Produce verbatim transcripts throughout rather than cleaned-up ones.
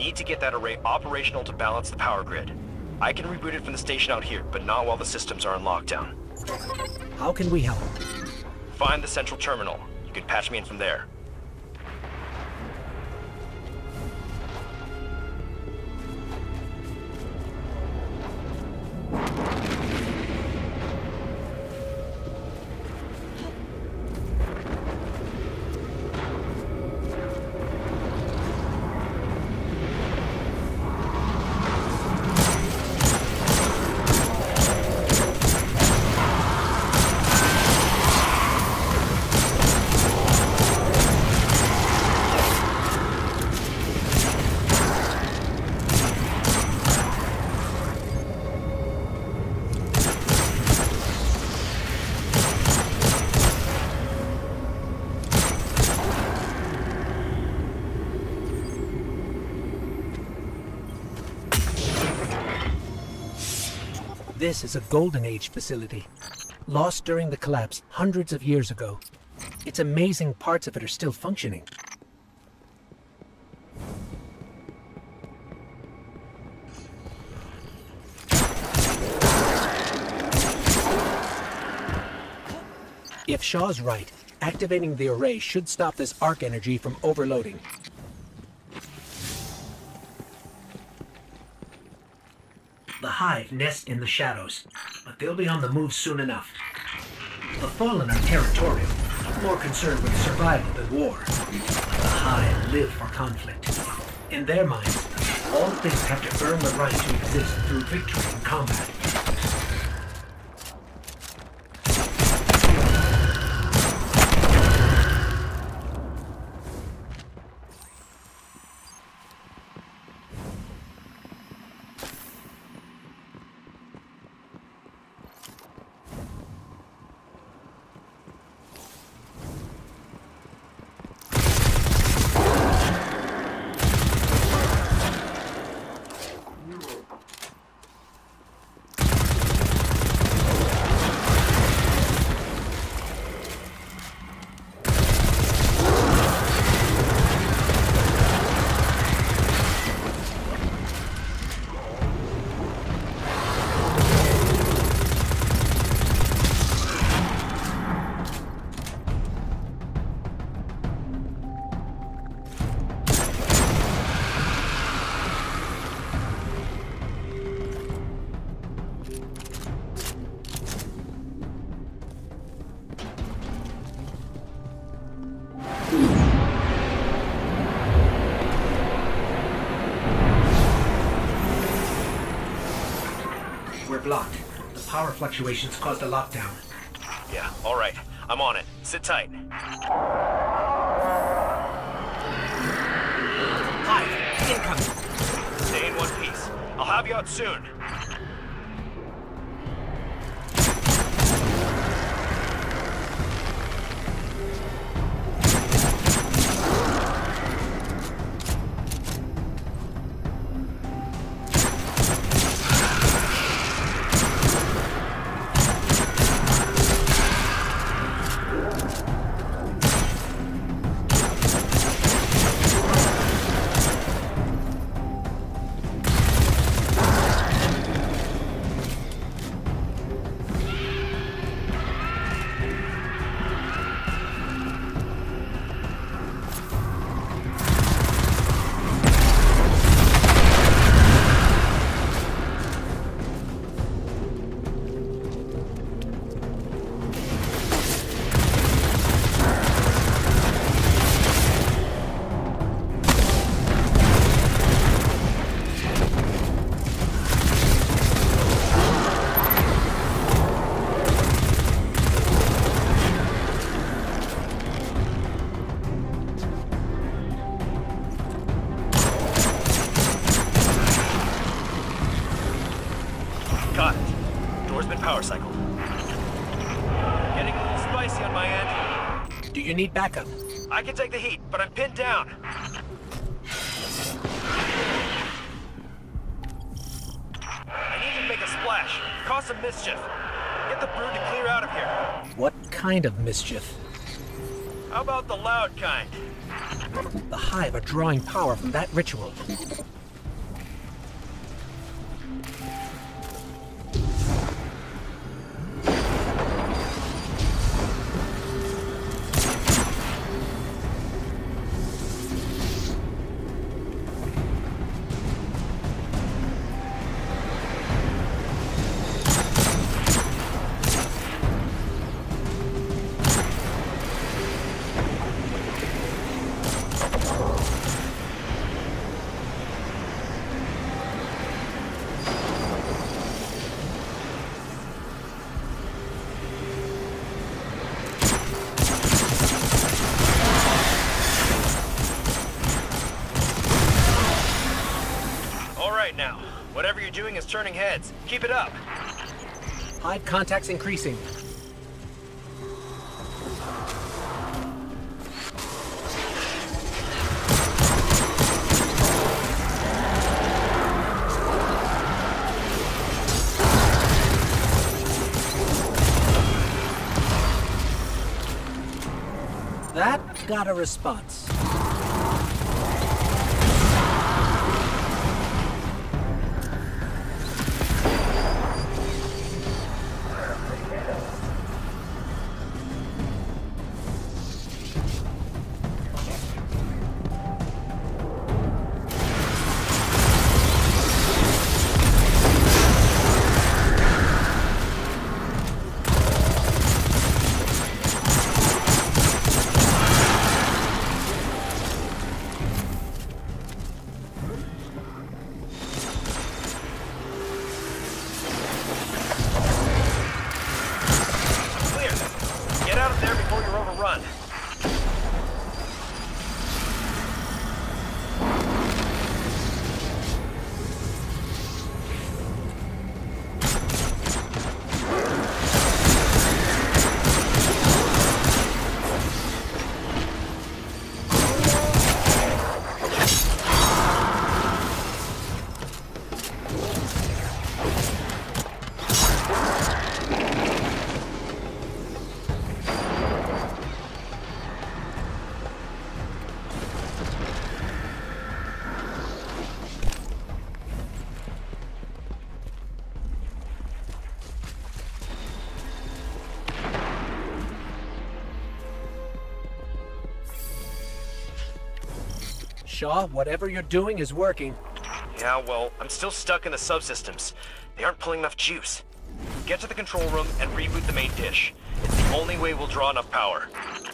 need to get that array operational to balance the power grid. I can reboot it from the station out here, but not while the systems are in lockdown. How can we help? Find the central terminal. You can patch me in from there. This is a Golden Age facility, lost during the collapse hundreds of years ago. It's amazing parts of it are still functioning. If Shaw's right, activating the array should stop this arc energy from overloading. The Hive nest in the shadows, but they'll be on the move soon enough. The Fallen are territorial, more concerned with survival than war. The Hive live for conflict. In their minds, all things have to earn the right to exist through victory in combat. Blocked. The power fluctuations caused a lockdown. Yeah, all right. I'm on it. Sit tight. Hive, incoming. Stay in one piece. I'll have you out soon. Got it. Door's been power cycled. Getting a little spicy on my end. Do you need backup? I can take the heat, but I'm pinned down. I need to make a splash. Cause some mischief. Get the brood to clear out of here. What kind of mischief? How about the loud kind? The Hive are drawing power from that ritual. Whatever you're doing is turning heads. Keep it up. Hive contacts increasing. That got a response. Shaw, whatever you're doing is working. Yeah, well, I'm still stuck in the subsystems. They aren't pulling enough juice. Get to the control room and reboot the main dish. It's the only way we'll draw enough power.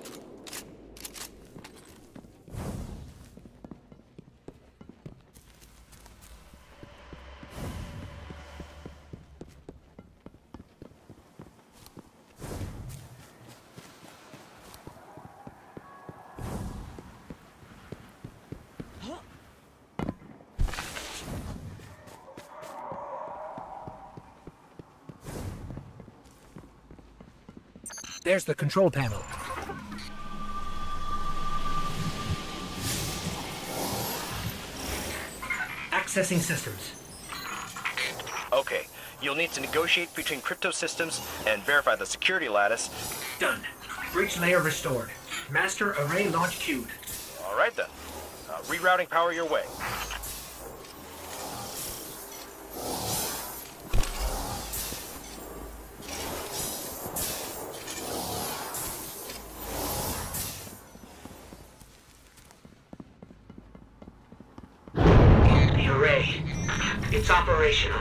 There's the control panel. Accessing systems. Okay, you'll need to negotiate between crypto systems and verify the security lattice. Done. Breach layer restored. Master array launch queued. All right then. Uh, rerouting power your way. It's operational.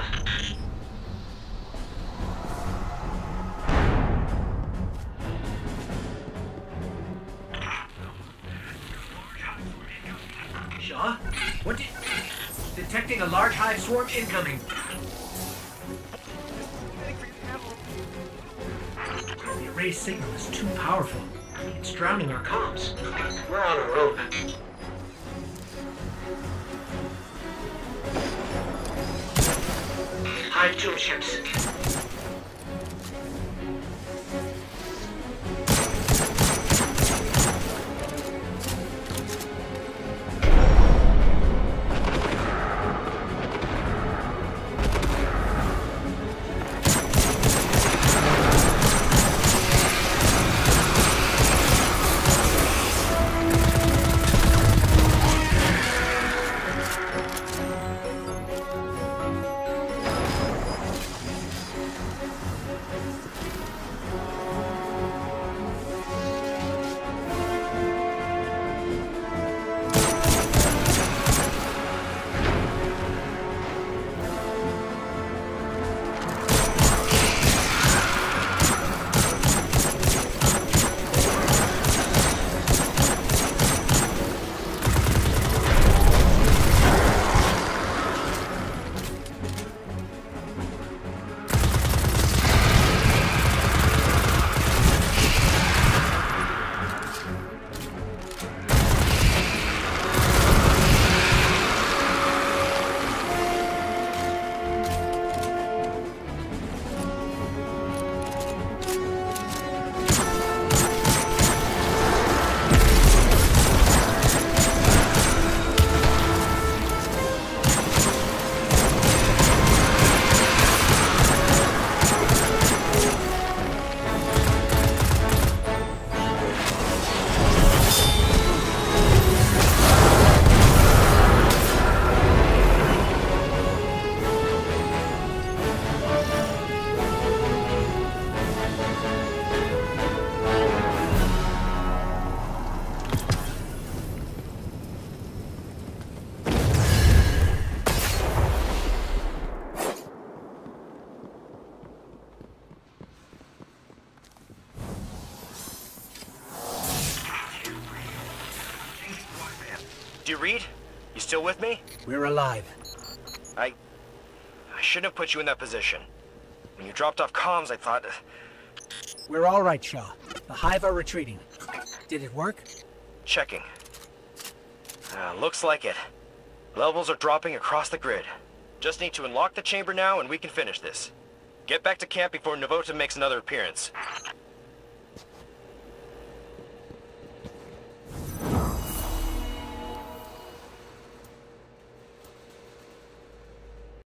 Shaw? What did... Detecting a large hive swarm incoming. The array signal is too powerful. It's drowning our comms. We're on a road. Hive tomb ships. Do you read? You still with me? We're alive. I... I shouldn't have put you in that position. When you dropped off comms, I thought... We're all right, Shaw. The Hive are retreating. Did it work? Checking. Uh, looks like it. Levels are dropping across the grid. Just need to unlock the chamber now and we can finish this. Get back to camp before Navota makes another appearance.